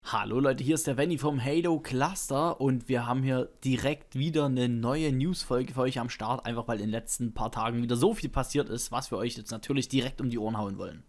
Hallo Leute, hier ist der Venny vom Halo Cluster und wir haben hier direkt wieder eine neue News-Folge für euch am Start, einfach weil in den letzten paar Tagen wieder so viel passiert ist, was wir euch jetzt natürlich direkt um die Ohren hauen wollen.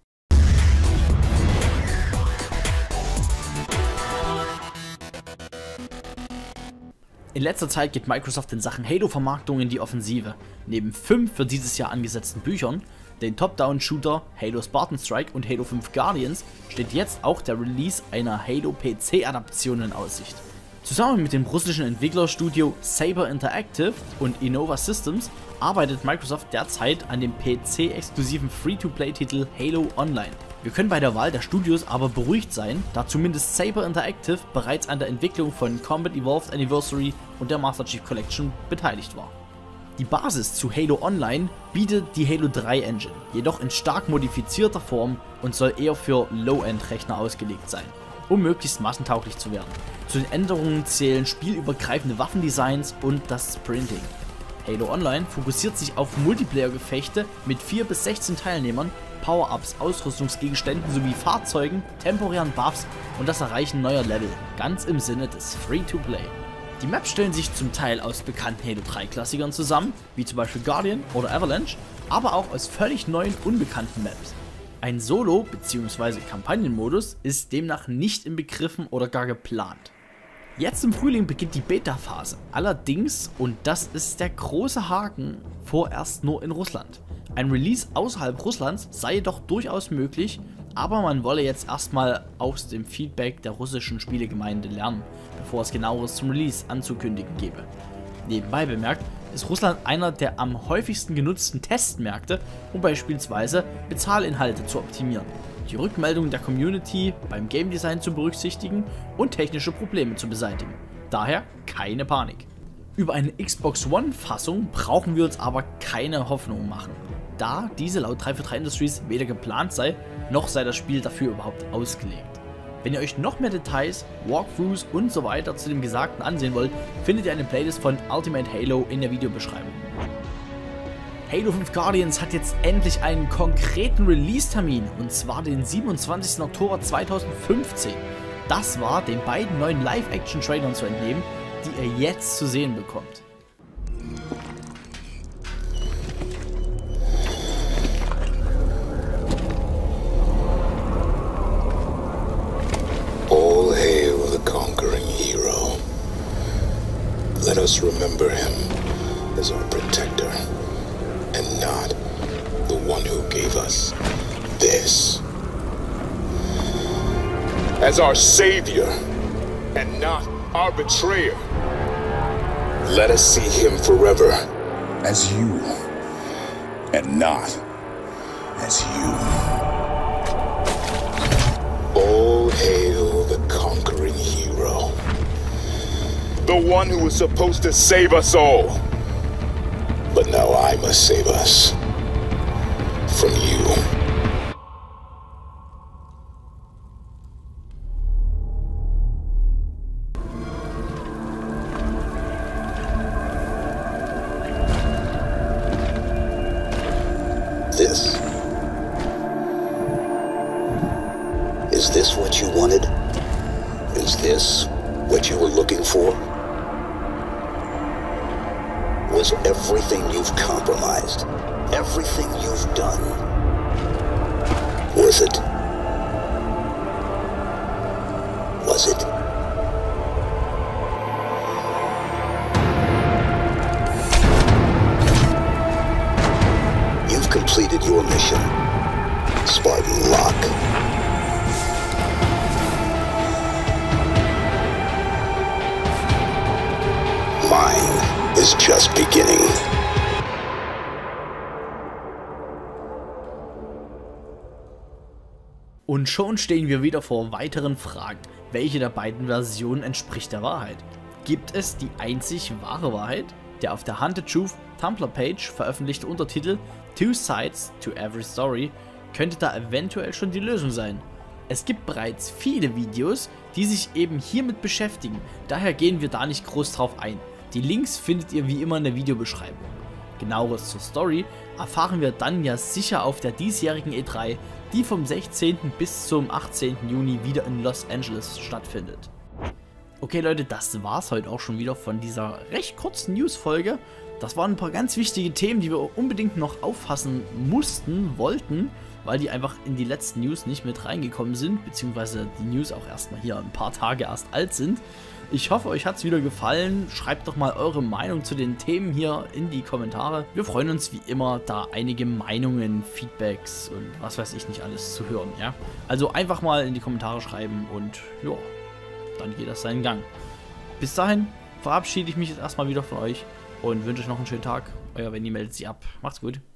In letzter Zeit geht Microsoft in Sachen Halo-Vermarktung in die Offensive. Neben 5 für dieses Jahr angesetzten Büchern, den Top-Down-Shooter Halo Spartan Strike und Halo 5 Guardians, steht jetzt auch der Release einer Halo-PC-Adaption in Aussicht. Zusammen mit dem russischen Entwicklerstudio Saber Interactive und Innova Systems arbeitet Microsoft derzeit an dem PC-exklusiven Free-to-Play-Titel Halo Online. Wir können bei der Wahl der Studios aber beruhigt sein, da zumindest Saber Interactive bereits an der Entwicklung von Combat Evolved Anniversary und der Master Chief Collection beteiligt war. Die Basis zu Halo Online bietet die Halo 3 Engine, jedoch in stark modifizierter Form und soll eher für Low-End-Rechner ausgelegt sein, um möglichst massentauglich zu werden. Zu den Änderungen zählen spielübergreifende Waffendesigns und das Sprinting. Halo Online fokussiert sich auf Multiplayer-Gefechte mit 4 bis 16 Teilnehmern, Power-Ups, Ausrüstungsgegenständen sowie Fahrzeugen, temporären Buffs und das Erreichen neuer Level, ganz im Sinne des Free-to-Play. Die Maps stellen sich zum Teil aus bekannten Halo 3 Klassikern zusammen, wie zum Beispiel Guardian oder Avalanche, aber auch aus völlig neuen, unbekannten Maps. Ein Solo- bzw. Kampagnenmodus ist demnach nicht in Begriffen oder gar geplant. Jetzt im Frühling beginnt die Beta-Phase, allerdings, und das ist der große Haken, vorerst nur in Russland. Ein Release außerhalb Russlands sei jedoch durchaus möglich, aber man wolle jetzt erstmal aus dem Feedback der russischen Spielegemeinde lernen, bevor es genaueres zum Release anzukündigen gebe. Nebenbei bemerkt, ist Russland einer der am häufigsten genutzten Testmärkte, um beispielsweise Bezahlinhalte zu optimieren, die Rückmeldungen der Community beim Game Design zu berücksichtigen und technische Probleme zu beseitigen. Daher keine Panik. Über eine Xbox One Fassung brauchen wir uns aber keine Hoffnung machen, da diese laut 343 Industries weder geplant sei, noch sei das Spiel dafür überhaupt ausgelegt. Wenn ihr euch noch mehr Details, Walkthroughs und so weiter zu dem Gesagten ansehen wollt, findet ihr eine Playlist von Ultimate Halo in der Videobeschreibung. Halo 5 Guardians hat jetzt endlich einen konkreten Release-Termin, und zwar den 27. Oktober 2015. Das war den beiden neuen Live-Action-Trailern zu entnehmen, die ihr jetzt zu sehen bekommt. All hail the conquering hero. Let us remember him as our protector, and not the one who gave us this. As our savior, and not our betrayer. Let us see him forever as you, and not as you. All hail the conquering hero. The one who was supposed to save us all. But now I must save us from you. Is this what you wanted? Is this what you were looking for? Was everything you've compromised, everything you've done, worth it? Was it? You've completed your mission, Spartan Locke. Mine is just beginning. Und schon stehen wir wieder vor weiteren Fragen. Welche der beiden Versionen entspricht der Wahrheit? Gibt es die einzig wahre Wahrheit? Der auf der Hunted Truth Tumblr-Page veröffentlichte Untertitel Two Sides to Every Story könnte da eventuell schon die Lösung sein. Es gibt bereits viele Videos, die sich eben hiermit beschäftigen, daher gehen wir da nicht groß drauf ein. Die Links findet ihr wie immer in der Videobeschreibung. Genaueres zur Story erfahren wir dann ja sicher auf der diesjährigen E3, die vom 16. bis zum 18. Juni wieder in Los Angeles stattfindet. Okay Leute, das war's heute auch schon wieder von dieser recht kurzen News-Folge. Das waren ein paar ganz wichtige Themen, die wir unbedingt noch auffassen wollten, weil die einfach in die letzten News nicht mit reingekommen sind, beziehungsweise die News auch erstmal hier ein paar Tage erst alt sind. Ich hoffe, euch hat es wieder gefallen. Schreibt doch mal eure Meinung zu den Themen hier in die Kommentare. Wir freuen uns wie immer, da einige Meinungen, Feedbacks und was weiß ich nicht alles zu hören. Ja? Also einfach mal in die Kommentare schreiben und ja, dann geht das seinen Gang. Bis dahin verabschiede ich mich jetzt erstmal wieder von euch und wünsche euch noch einen schönen Tag. Euer Wendy meldet sich ab. Macht's gut.